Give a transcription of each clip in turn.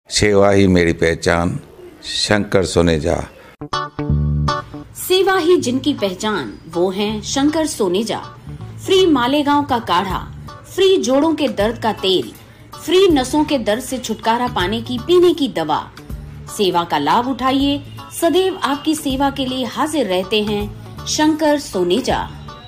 सेवा ही मेरी पहचान, शंकर सोनेजा। सेवा ही जिनकी पहचान, वो हैं शंकर सोनेजा। फ्री मालेगांव का काढ़ा, फ्री जोड़ों के दर्द का तेल, फ्री नसों के दर्द से छुटकारा पाने की पीने की दवा। सेवा का लाभ उठाइए, सदैव आपकी सेवा के लिए हाजिर रहते हैं शंकर सोनेजा।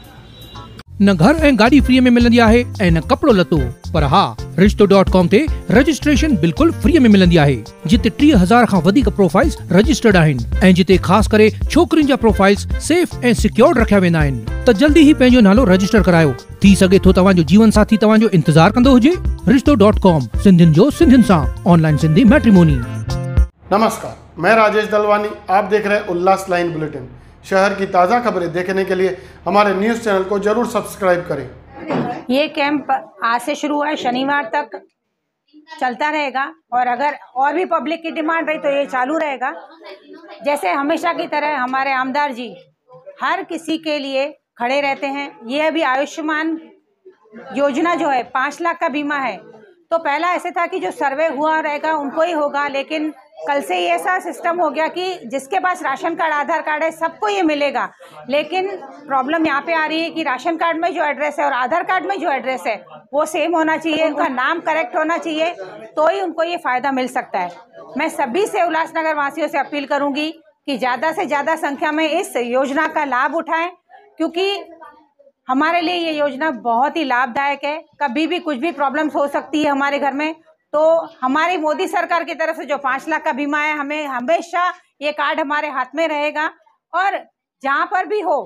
न घर ऐं गाड़ी फ्री में मिलंदी आहे ऐं न कपड़ो लतो, पर हा रिश्तो.com ते रजिस्ट्रेशन बिल्कुल फ्री में मिलंदी आहे, जिते 3000 खां वधीक प्रोफाइल्स रजिस्टर्ड आहिनि ऐं जिते ख़ास करे छोकरियुनि जा प्रोफाइल्स सेफ ऐं सिक्योर्ड रखिया वेंदा आहिनि। त जल्दी ही पंहिंजो नालो रजिस्टर करायो। थी सघे थो तव्हांजो जीवन साथी तव्हांजो इंतजार कंदो हुजे। रिश्तो.com, सिंधियुनि जो सिंधियुनि सां, ऑनलाइन सिंधी मैट्रिमोनी। नमस्कार, मैं राजेश दलवानी। आप देख रहे हैं उल्लास लाइन बुलेटिन। शहर की ताज़ा खबरें देखने के लिए हमारे न्यूज़ चैनल को जरूर सब्सक्राइब करें। ये कैंप आज से शुरू हुआ है, शनिवार तक चलता रहेगा और अगर और भी पब्लिक की डिमांड रही तो ये चालू रहेगा। जैसे हमेशा की तरह हमारे आमदार जी हर किसी के लिए खड़े रहते हैं। ये अभी आयुष्मान योजना जो है 5 लाख का बीमा है, तो पहला ऐसे था कि जो सर्वे हुआ रहेगा उनको ही होगा, लेकिन कल से ये ऐसा सिस्टम हो गया कि जिसके पास राशन कार्ड, आधार कार्ड है, सबको ये मिलेगा। लेकिन प्रॉब्लम यहाँ पे आ रही है कि राशन कार्ड में जो एड्रेस है और आधार कार्ड में जो एड्रेस है वो सेम होना चाहिए, उनका नाम करेक्ट होना चाहिए, तो ही उनको ये फ़ायदा मिल सकता है। मैं सभी से, उल्लासनगर वासियों से अपील करूँगी कि ज़्यादा से ज़्यादा संख्या में इस योजना का लाभ उठाएँ, क्योंकि हमारे लिए ये योजना बहुत ही लाभदायक है। कभी भी कुछ भी प्रॉब्लम्स हो सकती है हमारे घर में, तो हमारी मोदी सरकार की तरफ से जो 5 लाख का बीमा है, हमें हमेशा ये कार्ड हमारे हाथ में रहेगा और जहाँ पर भी हो,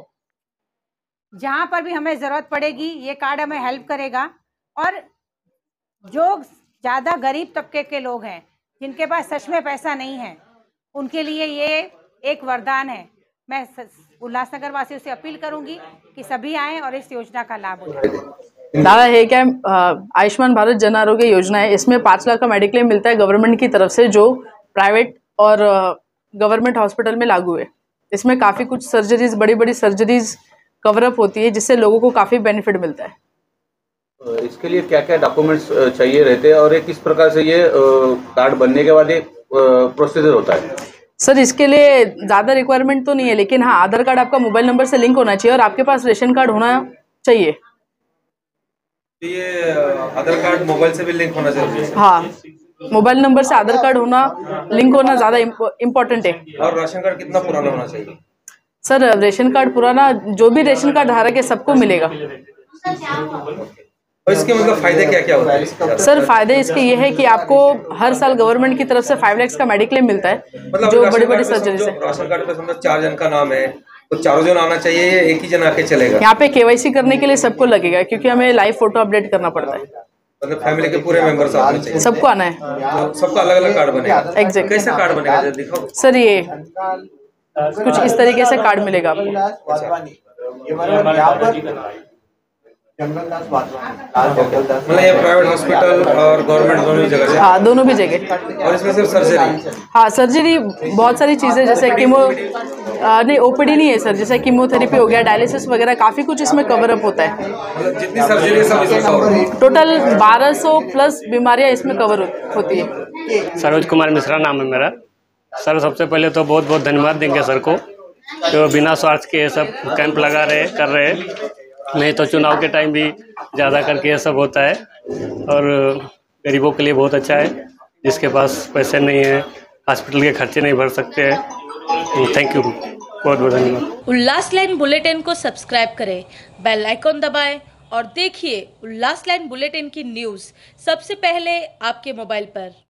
जहाँ पर भी हमें ज़रूरत पड़ेगी ये कार्ड हमें हेल्प करेगा। और जो ज़्यादा गरीब तबके के लोग हैं, जिनके पास सच में पैसा नहीं है, उनके लिए ये एक वरदान है। मैं उल्लासनगर वासियों से अपील करूंगी कि सभी आएं और इस योजना का लाभ उठाएं। दावा है क्या, आयुष्मान भारत जन आरोग्य योजना है, इसमें 5 लाख का मेडिक्लेम मिलता है गवर्नमेंट की तरफ से, जो प्राइवेट और गवर्नमेंट हॉस्पिटल में लागू है। इसमें काफ़ी कुछ सर्जरीज, बड़ी बड़ी सर्जरीज कवरअप होती है, जिससे लोगों को काफ़ी बेनिफिट मिलता है। इसके लिए क्या क्या डॉक्यूमेंट्स चाहिए रहते हैं और ये किस प्रकार से ये कार्ड बनने के बाद एक प्रोसीजर होता है? सर, इसके लिए ज़्यादा रिक्वायरमेंट तो नहीं है, लेकिन हाँ, आधार कार्ड आपका मोबाइल नंबर से लिंक होना चाहिए और आपके पास रेशन कार्ड होना चाहिए। ये आधार कार्ड मोबाइल से भी लिंक होना चाहिए? हाँ, मोबाइल नंबर से आधार कार्ड होना, लिंक होना ज़्यादा इम्पोर्टेंट है। और राशन कार्ड कितना पुराना होना चाहिए? सर, रेशन कार्ड पुराना, जो भी रेशन कार्ड धारक है सबको मिलेगा। और इसके मतलब फायदे क्या क्या होता है? सर, फायदे इसके ये है कि आपको हर साल गवर्नमेंट की तरफ से 5 लाख का मेडिक्लेम मिलता है, मतलब जो बड़ी बड़ी सर्जरी से। राशन कार्ड पे समझो 4 जन का नाम है, तो चारों जन आना चाहिए या एक ही जन आके चलेगा? यहाँ पे KYC करने के लिए सबको लगेगा, क्योंकि हमें लाइव फोटो अपडेट करना पड़ता है। मतलब फैमिली के पूरे मेंबर्स आने चाहिए? सबको आना है। तो सबका अलग अलग कार्ड बनेगा? एग्जैक्ट। कैसे कार्ड बनेगा दिखाओ? सर, ये कुछ इस तरीके से कार्ड मिलेगा आपको। मतलब ये प्राइवेट हॉस्पिटल और गवर्नमेंट दोनों जगह से? हाँ, दोनों भी जगह। और इसमें सिर्फ सर्जरी? हाँ, सर्जरी बहुत सारी चीज़ें, जैसे नहीं, OPD नहीं है सर, जैसे कीमोथेरेपी हो गया, डायलिसिस वगैरह, काफ़ी कुछ इसमें कवर अप होता है। मतलब जितनी सर्जरी है सब इसमें कवर होती है? टोटल 1200 प्लस बीमारियाँ इसमें कवर होती है। सरोज कुमार मिश्रा नाम है मेरा। सर, सबसे पहले तो बहुत बहुत धन्यवाद देंगे सर को, जो बिना स्वार्थ के ये सब कैंप कर रहे हैं। नहीं तो चुनाव के टाइम भी ज़्यादा करके ये सब होता है और गरीबों के लिए बहुत अच्छा है, जिसके पास पैसे नहीं है, हॉस्पिटल के खर्चे नहीं भर सकते हैं। थैंक यू, बहुत बहुत धन्यवाद। उल्लास लाइन बुलेटिन को सब्सक्राइब करें, बेल आइकॉन दबाएं और देखिए उल्लास लाइन बुलेटिन की न्यूज़ सबसे पहले आपके मोबाइल पर।